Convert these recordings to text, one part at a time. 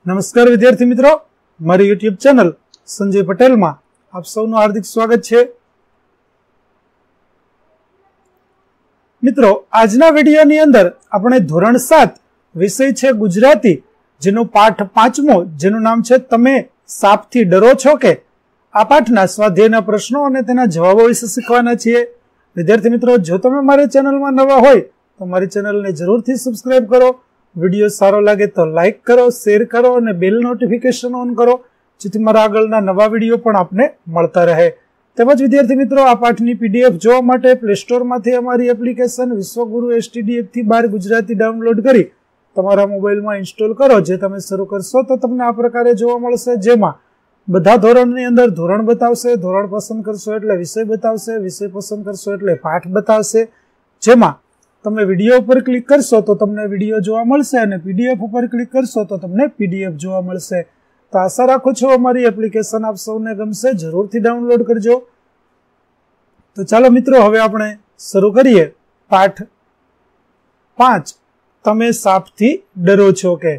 નમસ્કાર વિદ્યાર્થી મિત્રો, મારી યુટ્યુબ ચેનલ સંજય પટેલમાં આપ સૌનું હાર્દિક સ્વાગત છે. મિત્રો, આજના વિડીયોની અંદર આપણે ધોરણ 7 વિષય છે ગુજરાતી, જેનો પાઠ 5મો, જેનું નામ છે તમે સાપથી ડરો છો કે, આ પાઠના સ્વાધ્યાયના પ્રશ્નો અને તેના જવાબો વિશે શીખવાના છીએ. વિદ્યાર્થી મિત્રો, જો તમે મારી ચેનલમાં નવા હોય તો મારી ચેનલને જરૂરથી સબસ્ક્રાઇબ કરો. વિડીયો સારો લાગે તો લાઇક કરો, શેર કરો અને બેલ નોટિફિકેશન ઓન કરો, જેથી મારા આગળના નવા વિડીયો પણ આપને મળતા રહે. તેમજ વિદ્યાર્થી મિત્રો, આ પાઠની પીડીએફ જોવા માટે પ્લે સ્ટોરમાંથી અમારી એપ્લિકેશન વિશ્વગુરુ STDF થી 12 ગુજરાતી ડાઉનલોડ કરી તમારા મોબાઈલમાં ઇન્સ્ટોલ કરો. જે તમે શરૂ કરશો તો તમને આ પ્રકારે જોવા મળશે, જેમાં બધા ધોરણની અંદર ધોરણ બતાવશે, ધોરણ પસંદ કરશો એટલે વિષય બતાવશે, વિષય પસંદ કરશો એટલે પાઠ બતાવશે. જેમાં તમે વિડીયો ઉપર ક્લિક કરશો તો તમને વિડીયો જોવા મળશે અને પીડીએફ ઉપર ક્લિક કરશો તો તમને પીડીએફ જોવા મળશે. તો આશા રાખું છું અમારી એપ્લિકેશન આપ સૌને ગમશે, જરૂરથી ડાઉનલોડ કરજો. તો ચાલો મિત્રો, હવે આપણે શરૂ કરીએ પાઠ 5, તમે સાપથી ડરો છો કે.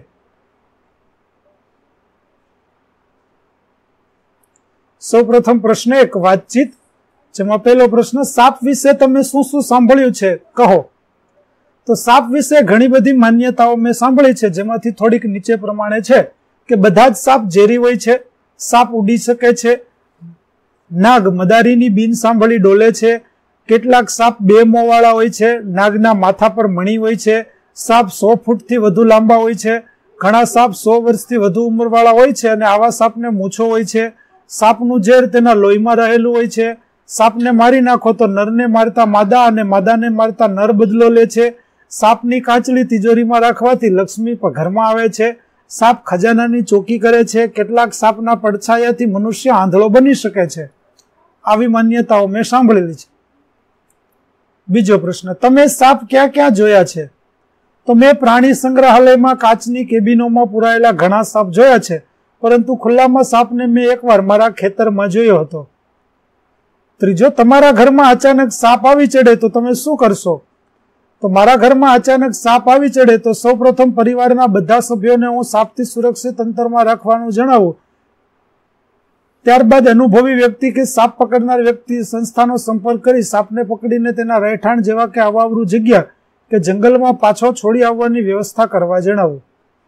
સૌપ્રથમ પ્રશ્ન 1, વાતચીત, જેમાં પહેલો પ્રશ્ન, સાપ વિશે તમે શું શું સાંભળ્યું છે કહો. તો સાપ વિશે ઘણી બધી માન્યતાઓ મેં સાંભળી છે, જેમાંથી થોડીક નીચે પ્રમાણે છે કે બધા જ સાપ ઝેરી હોય છે, સાપ ઉડી શકે છે, નાગ મદારીની બીન સાંભળી ડોલે છે, કેટલાક સાપ 2 મોં વાળા હોય છે, નાગના માથા પર મણી હોય છે, સાપ 100 ફૂટથી વધુ લાંબા હોય છે, ઘણા સાપ 100 વર્ષથી વધુ ઉંમરવાળા હોય છે અને આવા સાપને મૂછો હોય છે, સાપનું ઝેર તેના લોહીમાં રહેલું હોય છે, સાપને મારી નાખો તો નરને મારતા માદા અને માદાને મારતા નર બદલો લે છે, સાપની કાચલી તિજોરીમાં રાખવાથી લક્ષ્મી ઘરમાં આવે છે, સાપ ખજાનાની ચોકી કરે છે, કેટલાક સાપના પડછાયાથી મનુષ્ય આંધળો બની શકે છે. આવી માન્યતાઓ મેં સાંભળેલી છે. બીજો પ્રશ્ન, તમે સાપ ક્યાં ક્યાં જોયા છે. તો મેં પ્રાણી સંગ્રહાલયમાં કાચની કેબિનોમાં પુરાયેલા ઘણા સાપ જોયા છે, પરંતુ ખુલ્લામાં સાપને મેં એકવાર મારા ખેતરમાં જોયો હતો. ત્રીજો, તમારા ઘરમાં અચાનક સાપ આવી ચડે તો તમે શું કરશો. તો મારા ઘરમાં અચાનક સાપ આવી ચડે તો સૌપ્રથમ પરિવારના બધા સભ્યોને હું સાપથી સુરક્ષિત અંતરમાં રાખવાનું જણાવું. ત્યારબાદ અનુભવી વ્યક્તિ કે સાપ પકડનાર વ્યક્તિ સંસ્થાનો સંપર્ક કરી સાપને પકડીને તેના રહેઠાણ જેવા કે અવાવરૂ જગ્યા કે જંગલમાં પાછો છોડી આવવાની વ્યવસ્થા કરવા જણાવું.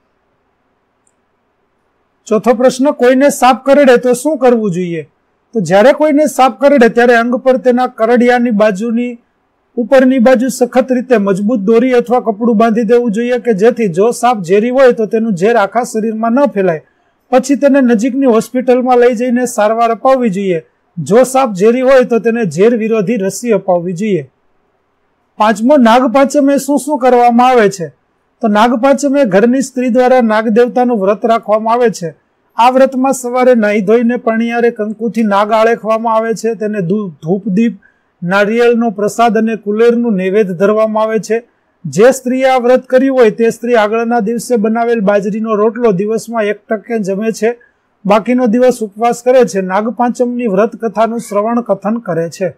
ચોથો પ્રશ્ન, કોઈને સાપ કરડે તો શું કરવું જોઈએ. તો જ્યારે કોઈને સાપ કરડે ત્યારે અંગ પર તેના કરડિયાની બાજુની ઉપરની બાજુ સખત રીતે મજબૂત દોરી અથવા કપડું બાંધી દેવું જોઈએ, કે જેથી જો સાપ ઝેરી હોય તો તેનું ઝેર આખા શરીરમાં ન ફેલાય. પછી તેને નજીકની હોસ્પિટલમાં લઈ જઈને સારવાર અપાવવી જોઈએ. જો સાપ ઝેરી હોય તો તેને ઝેર વિરોધી રસી અપાવવી જોઈએ. પાંચમો, નાગપાંચમે શું શું કરવામાં આવે છે. તો નાગપાંચમે ઘરની સ્ત્રી દ્વારા નાગ દેવતાનું વ્રત રાખવામાં આવે છે. આ વ્રતમાં સવારે નાહી ધોઈને પણિયારે કંકુથી નાગ આળેખવામાં આવે છે, તેને ધૂપ દીપ, નારિયેળનો પ્રસાદ અને કુલેરનું નૈવેદ્ય ધરવામાં આવે છે. જે સ્ત્રીએ આ વ્રત કર્યું હોય તે સ્ત્રી આગળના દિવસે બનાવેલ બાજરીનો રોટલો દિવસમાં 1 ટકે જમે છે, બાકીનો દિવસ ઉપવાસ કરે છે. નાગપાંચમની વ્રત કથાનું શ્રવણ કથન કરે છે.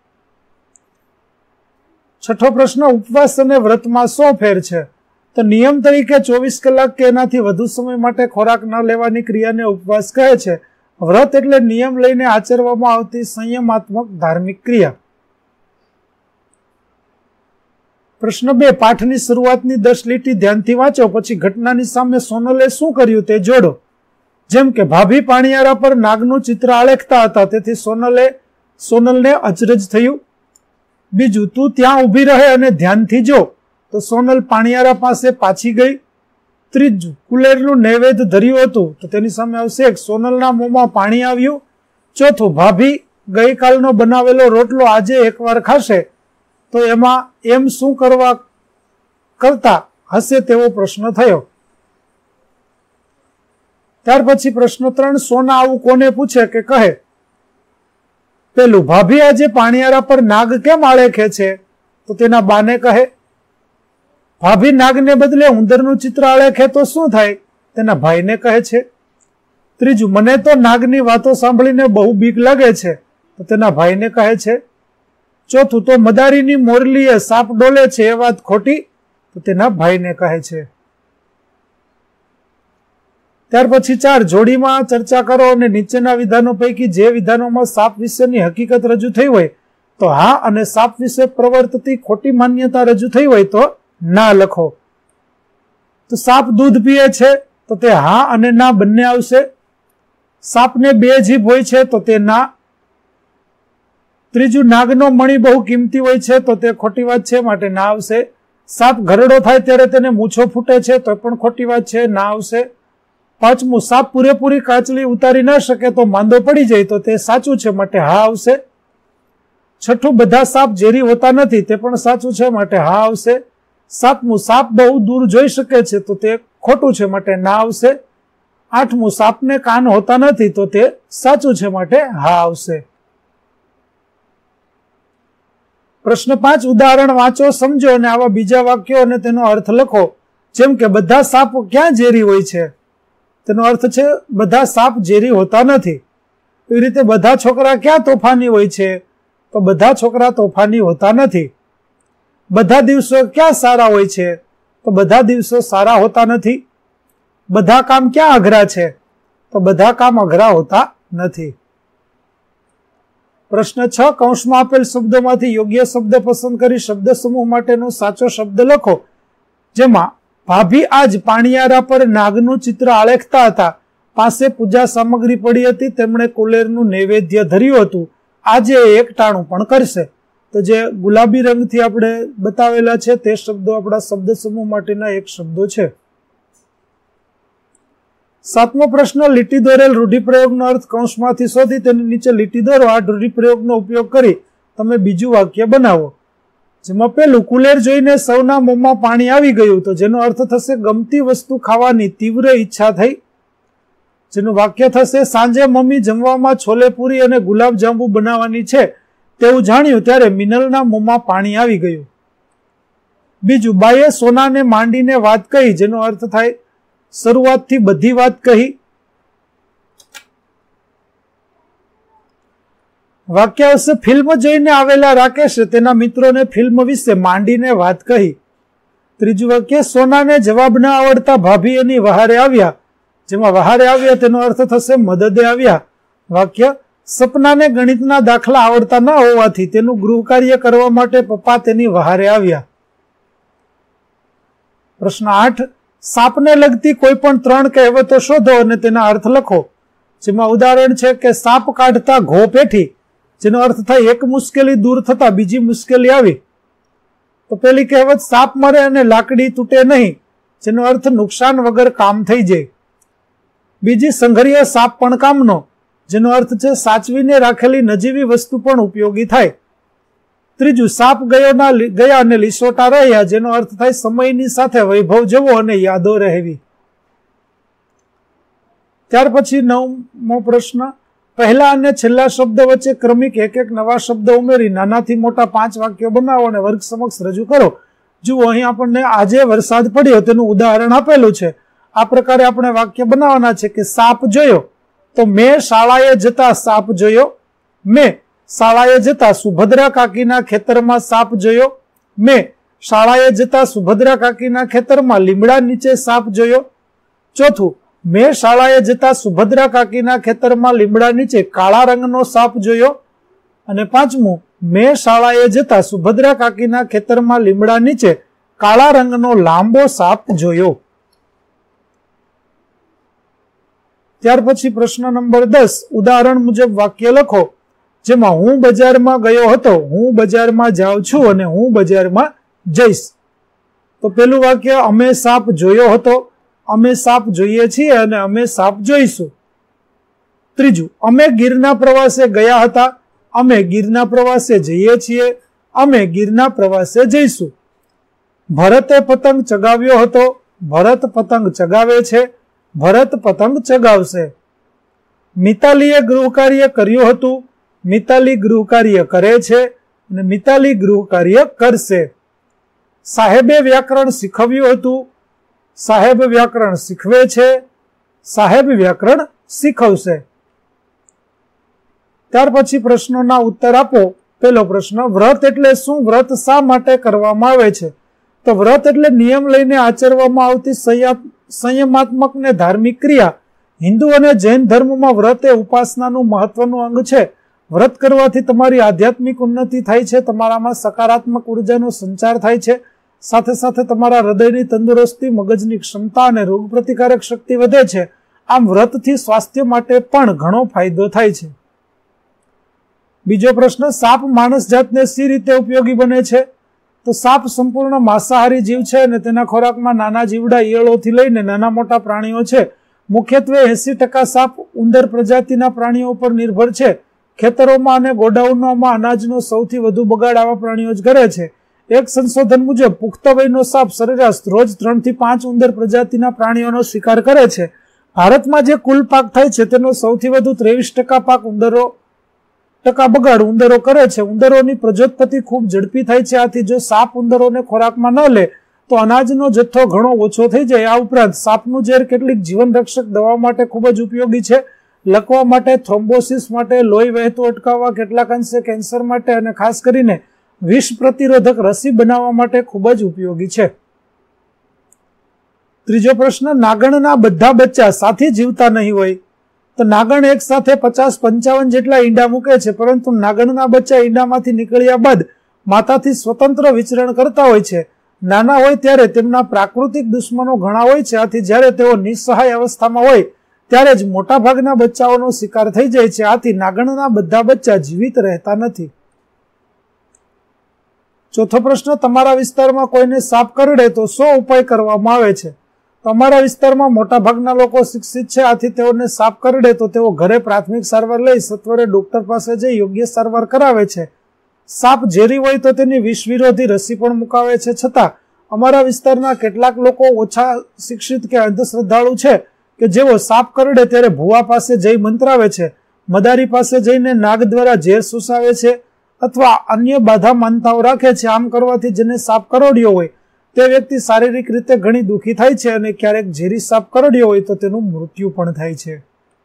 છઠ્ઠો પ્રશ્ન, ઉપવાસ અને વ્રતમાં શું ફેર છે. તો નિયમ તરીકે 24 કલાક કે એનાથી વધુ સમય માટે ખોરાક ન લેવાની ક્રિયાને ઉપવાસ કહે છે. વ્રત એટલે નિયમ લઈને આચરવામાં આવતી સંયમાત્મક ધાર્મિક ક્રિયા. પ્રશ્ન 2, પાઠની શરૂઆતની 10 લીટી ધ્યાનથી વાંચો, પછી ઘટનાની સામે સોનલે શું કર્યું તે જોડો. જેમ કે ભાભી પાણીયારા પર નાગનું ચિત્ર આલેખતા હતા, તેથી સોનલને અચરજ થયું. બીજું, તું ત્યાં ઊભી રહે અને ધ્યાનથી જો, તો સોનલ પાણીયારા પાસે પાછી ગઈ. ત્રીજું, કુલેરનું નૈવેદ્ય ધર્યું હતું, તો તેની સામે આવશે 1, સોનલના મોંમાં પાણી આવ્યું. ચોથું, ભાભી ગઈકાલનો બનાવેલો રોટલો આજે એકવાર ખાશે, તો એમાં એમ શું કરતા હશે તેવો પ્રશ્ન થયો. ત્યાર પછી પ્રશ્ન 3, સોના આવું કોને પૂછે કે કહે. પેલું, ભાભી આજે પાણીયારા પર નાગ કેમ આળેખે છે. તો તેના બાને કહે. ભાભી નાગને બદલે ઉંદરનું ચિત્ર આળેખે તો શું થાય. તેના ભાઈને કહે છે. ત્રીજું, મને તો નાગની વાતો સાંભળીને બહુ બીક લાગે છે. તો તેના ભાઈને કહે છે. ચોથું, તો મદારીની મોરલીએ સાપ ડોલે છે એ વાત ખોટી. તો તેના ભાઈને કહે છે. ત્યાર પછી 4 જોડીમાં ચર્ચા કરો અને નીચેના વિધાનો પૈકી જે વિધાનોમાં સાપ વિશેની હકીકત રજૂ થઈ હોય તો હા અને સાપ વિશે પ્રવર્તતી ખોટી માન્યતા રજૂ થઈ હોય તો ના લખો. તો સાપ દૂધ પીએ છે તો તે હા અને ના બંને આવશે. સાપને 2 જીભ હોય છે તો તે ના. ત્રીજું, નાગનો મણી બહુ કિંમતી હોય છે તો તે ખોટી વાત છે, માટે ના આવશે. સાપ ઘરડો થાય ત્યારે તેને મૂછો ફૂટે છે તો પણ ખોટી વાત છે, ના આવશે. પાંચમું, સાપ પૂરેપૂરી કાચલી ઉતારી ન શકે તો માંદો પડી જાય તો તે સાચું છે, માટે હા આવશે. છઠ્ઠું, બધા સાપ ઝેરી હોતા નથી તે પણ સાચું છે, માટે હા આવશે. સાતમું, સાપ બહુ દૂર જોઈ શકે છે તો તે ખોટું છે, માટે ના આવશે. આઠમું, સાપને કાન હોતા નથી તો તે સાચું છે, માટે હા આવશે. પ્રશ્ન 5, ઉદાહરણ વાંચો, સમજો અને આવા બીજા વાક્યો અને તેનો અર્થ લખો. જેમ કે બધા સાપ ક્યાં ઝેરી હોય છે, તેનો અર્થ છે બધા સાપ ઝેરી હોતા નથી. એવી રીતે બધા છોકરા ક્યાં તોફાની હોય છે, તો બધા છોકરા તોફાની હોતા નથી. બધા દિવસો ક્યાં સારા હોય છે, તો બધા દિવસો સારા હોતા નથી. બધા કામ ક્યાં અઘરા છે, તો બધા કામ અઘરા હોતા નથી. પ્રશ્ન 6, કૌંસમાં આપેલ શબ્દોમાંથી યોગ્ય શબ્દ પસંદ કરી શબ્દ સમૂહ માટેનો સાચો શબ્દ લખો. જેમાં ભાભી આજ પાણીયારા પર નાગનું ચિત્ર આલેખતા હતા. પાસે પૂજા સામગ્રી પડી હતી, તેમણે કુલેરનું નૈવેદ્ય ધર્યું હતું. આજે એક ટાણું પણ કરશે. તો જે ગુલાબી રંગથી આપણે બતાવેલા છે તે શબ્દો આપણા શબ્દ સમૂહ માટેના એક શબ્દો છે. 7મો પ્રશ્ન, લીટી દોરેલ રૂઢિપ્રયોગનો અર્થ કૌંસમાંથી શોધી તેની નીચે લીટી દોરો. આ રૂઢિપ્રયોગનો ઉપયોગ કરી તમે બીજું વાક્ય બનાવો. જેમાં પેલું, કુલેર જોઈને સૌના મોંમાં પાણી આવી ગયું, તો જેનો અર્થ થશે ગમતી વસ્તુ ખાવાની તીવ્ર ઈચ્છા થઈ. જેનું વાક્ય થશે, સાંજે મમ્મી જમવામાં છોલે પૂરી અને ગુલાબ જાંબુ બનાવવાની છે તેવું જાણ્યું ત્યારે મિનલના મોંમાં પાણી આવી ગયું. બીજું, બાઈએ સોનાને માંડીને વાત કહી, જેનો અર્થ થાય શરૂઆતથી બધી વાત કહી. વાક્ય આવશે, ફિલ્મ જોઈને આવેલા રાકેશે તેના મિત્રોને ફિલ્મ વિશે માંડીને વાત કહી. ત્રીજું વાક્ય, સોનાને જવાબ ન આવડતા ભાભી એની વહારે આવ્યા, જેમાં વહારે આવ્યા તેનો અર્થ થશે મદદે આવ્યા. વાક્ય, સપનાને ગણિતના દાખલા આવડતા ન હોવાથી તેનું ગૃહ કાર્ય કરવા માટે પપ્પા તેની વહારે આવ્યા. પ્રશ્ન 8, સાપને લગતી કોઈ પણ 3 કહેવતો શોધો અને તેના અર્થ લખો. જેમાં ઉદાહરણ છે કે સાપ કાઢતા ઘો પેઠી, જેનો અર્થ થાય એક મુશ્કેલી દૂર થતા બીજી મુશ્કેલી આવી. તો પેલી કહેવત, સાપ મરે અને લાકડી તૂટે નહીં, જેનો અર્થ નુકસાન વગર કામ થઈ જાય. બીજી, સંઘરીય સાપ પણ કામનો, જેનો અર્થ છે સાચવીને રાખેલી નજીવી વસ્તુ પણ ઉપયોગી થાય. ત્રીજું, સાપ ગયા અને લીસોટા રહ્યા, જેનો અર્થ થાય સમયની સાથે વૈભવ જવો અને યાદો રહેવી. ત્યાર પછી 9મો પ્રશ્ન, પહેલા અને છેલ્લા શબ્દ વચ્ચે ક્રમિક એક નવા શબ્દ ઉમેરી નાનાથી મોટા 5 વાક્યો બનાવો અને વર્ગ સમક્ષ રજૂ કરો. જુઓ, અહીં આપણને આજે વરસાદ પડ્યો તેનું ઉદાહરણ આપેલું છે. આ પ્રકારે આપણે વાક્ય બનાવવાના છે કે સાપ જોયો, તો મેં શાળાએ જતા સાપ જોયો. મેં શાળાએ જતા સુભદ્રા કાકીના ખેતરમાં સાપ જોયો. મેં શાળાએ જતા સુભદ્રા કાકીના ખેતરમાં લીમડા નીચે સાપ જોયો. ચોથું, મેં શાળાએ જતા સુભદ્રા કાકીના ખેતરમાં લીમડા નીચે કાળા રંગનો સાપ જોયો. અને પાંચમું, મેં શાળાએ જતા સુભદ્રા કાકીના ખેતરમાં લીમડા નીચે કાળા રંગનો લાંબો સાપ જોયો. ત્યાર પછી પ્રશ્ન નંબર 10, ઉદાહરણ મુજબ વાક્ય લખો. જેમાં હું બજારમાં ગયો હતો, હું બજારમાં જાઉં છું અને હું બજારમાં જઈશ. તો પેલું વાક્ય, અમે સાપ જોયો હતો, અમે સાપ જોઈએ છીએ અને અમે સાપ જોઈશું. ત્રીજું, અમે ગીરના પ્રવાસે ગયા હતા, અમે ગીરના પ્રવાસે જઈએ છીએ, અમે ગીરના પ્રવાસે જઈશું. ભરતે પતંગ ચગાવ્યો હતો, ભરત પતંગ ચગાવે છે, ભરત પતંગ ચગાવશે. મિતાલીએ ગૃહ કાર્ય કર્યું હતું, મિતાલી ગૃહ કાર્ય કરે છે અને મિતાલી ગૃહ કાર્ય કરશે. સાહેબે વ્યાકરણ શીખવ્યું હતું, સાહેબ વ્યાકરણ શીખવે છે, સાહેબ વ્યાકરણ શીખવશે. ત્યાર પછી પ્રશ્નોના ઉત્તર આપો. પહેલો પ્રશ્ન, વ્રત એટલે શું? વ્રત શા માટે કરવામાં આવે છે? તો વ્રત એટલે નિયમ લઈને આચરવામાં આવતી સંયમાત્મક ને ધાર્મિક ક્રિયા, હિન્દુ અને જૈન ધર્મમાં વ્રત એ ઉપાસનાનું મહત્વનું અંગ છે. વ્રત કરવાથી તમારી આધ્યાત્મિક ઉન્નતિ થાય છે, તમારામાં સકારાત્મક ઉર્જાનો સંચાર થાય છે, સાથે સાથે તમારા હૃદયની તંદુરસ્તી, મગજની ક્ષમતા અને રોગ પ્રતિકારક શક્તિ વધે છે. આમ વ્રતથી સ્વાસ્થ્ય માટે પણ ઘણો ફાયદો થાય છે. બીજો પ્રશ્ન, સાપ માણસ જાતને સી રીતે ઉપયોગી બને છે? તો સાપ સંપૂર્ણ માંસાહારી જીવ છે અને તેના ખોરાકમાં નાના જીવડા, ઈયળોથી લઈને નાના મોટા પ્રાણીઓ છે. મુખ્યત્વે 80% સાપ ઉંદર પ્રજાતિના પ્રાણીઓ પર નિર્ભર છે. ખેતરોમાં અને ગોડાઉનોમાં અનાજનો સૌથી વધુ બગાડ આવા પ્રાણીઓ જ કરે છે. એક સંશોધન મુજબ પુખ્ત વયનો સાપ સરેરાશ રોજ 3 થી 5 ઉંદર પ્રજાતિના પ્રાણીઓનો શિકાર કરે છે. ભારતમાં જે કુલ પાક થાય છે તેનો સૌથી વધુ 23% પાક બગાડ ઉંદરો કરે છે. ઉંદરોની પ્રજોત્પત્તિ ખૂબ ઝડપી થાય છે. આથી જો સાપ ઉંદરોને ખોરાકમાં ન લે તો અનાજનો જથ્થો ઘણો ઓછો થઈ જાય. આ ઉપરાંત સાપનું ઝેર કેટલીક જીવનરક્ષક દવાઓ માટે ખૂબ જ ઉપયોગી છે. લકવા માટે, થ્રોમ્બોસિસ માટે, લોહી વહેતું અટકાવવા, કેટલાક અંશે કેન્સર માટે અને ખાસ કરીને વિષ પ્રતિરોધક રસી બનાવવા માટે ખૂબ જ ઉપયોગી છે. ત્રીજો પ્રશ્ન, નાગણના બધા બચ્ચા સાથે જીવતા નહીં હોય? તો નાગણ એક સાથે 50-55 જેટલા ઈંડા મૂકે છે, પરંતુ નાગણના બચ્ચા ઈંડામાંથી નીકળ્યા બાદ માતાથી સ્વતંત્ર વિચરણ કરતા હોય છે. નાના હોય ત્યારે તેમના પ્રાકૃતિક દુશ્મનો ઘણા હોય છે. આથી જ્યારે તેઓ નિસહાય અવસ્થામાં હોય ત્યારે જ મોટાભાગના બચ્ચાઓનો શિકાર થઈ જાય છે. આથી નાગણના બધા બચ્ચા જીવિત રહેતા નથી. ચોથો પ્રશ્ન, તમારા વિસ્તારમાં કોઈને સાપ કરડે તો શું ઉપાય કરવામાં આવે છે? તો અમારા વિસ્તારમાં મોટાભાગના લોકો શિક્ષિત છે. આથી તેઓને સાપ કરડે તો તેઓ ઘરે પ્રાથમિક સારવાર લઈ સત્વરે ડોક્ટર પાસે જઈ યોગ્ય સારવાર કરાવે છે. સાપ ઝેરી હોય તો તેની વિષ વિરોધી રસી પણ મુકાવે છે. છતાં અમારા વિસ્તારના કેટલાક લોકો ઓછા શિક્ષિત કે અંધશ્રદ્ધાળુ છે કે જેઓ સાપ કરડે ત્યારે ભુવા પાસે જઈ મંત્રાવે છે, મદારી પાસે જઈને નાગ દ્વારા ઝેર સુસાવે છે અથવા અન્ય બાધા માનતાઓ રાખે છે. આમ કરવાથી જેને સાપ કરડ્યો હોય તે વ્યક્તિ શારીરિક રીતે ઘણી દુઃખી થાય છે અને ક્યારેક ઝેરી સાપ કરડ્યો હોય તો તેનું મૃત્યુ પણ થાય છે.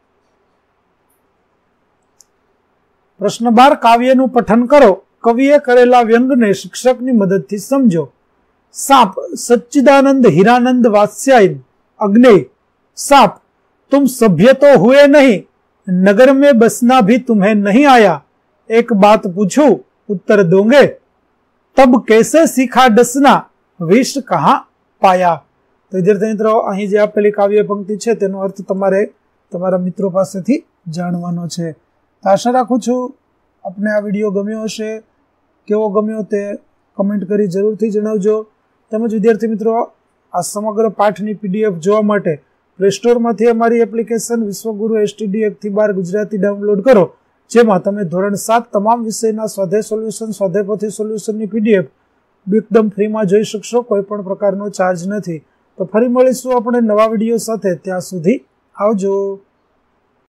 પ્રશ્ન 12, કાવ્યનું પઠન કરો. કવિએ કરેલા વ્યંગને શિક્ષકની મદદથી સમજો. સાપ સચ્ચિદાનંદ હીરાનંદ વાત્સ્યાયન અગ્નેય. सांप तुम सभ्य तो हुए नहीं, नगर में बसना भी तुम्हें नहीं आया. एक बात पूछूं उत्तर दोगे, तब कैसे सीखा डसना, विष कहां पाया. तो विद्यार्थी મિત્રો, અહીં જે આપેલી કાવ્ય પંક્તિ છે તેનો અર્થ તમારે તમારા મિત્રો પાસેથી જાણવાનો છે. તો આશા રાખું છું આપને આ વિડીયો ગમ્યો હશે. કેવો ગમ્યો તે કમેન્ટ કરી જરૂરથી જણાવજો. તેમજ વિદ્યાર્થી મિત્રો, આ સમગ્ર પાઠની PDF જોવા માટે પ્લે સ્ટોરમાંથી અમારી application Vishwaguru STD 1-12 Gujarati download કરો, જેમાં તમે ધોરણ 7 તમામ વિષયના સ્વાધ્યાય સોલ્યુશન, સ્વાધ્યાયપોથી સોલ્યુશનની PDF એકદમ ફ્રીમાં જોઈ શકશો. કોઈ પણ પ્રકારનો ચાર્જ નથી. તો ફરી મળીશું આપણે નવા વિડીયો સાથે. ત્યાં સુધી આવજો.